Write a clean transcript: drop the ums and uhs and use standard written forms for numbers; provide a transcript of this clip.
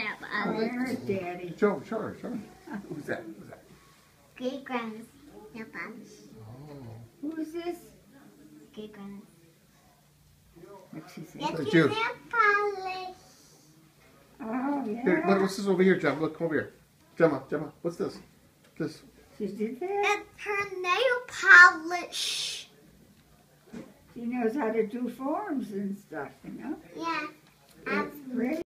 nail Oh, polish. there's Daddy. Show her. Who's that? Great grandma's nail polish. Who's this? Great grandma's. What's she say? That's That's your you. nail polish. Oh, Here, yeah. what's this over here, Gemma? Look, come over here. Gemma, what's this? This. She did that? That's her nail polish. She knows how to do forms and stuff, you know? Yeah. That's pretty.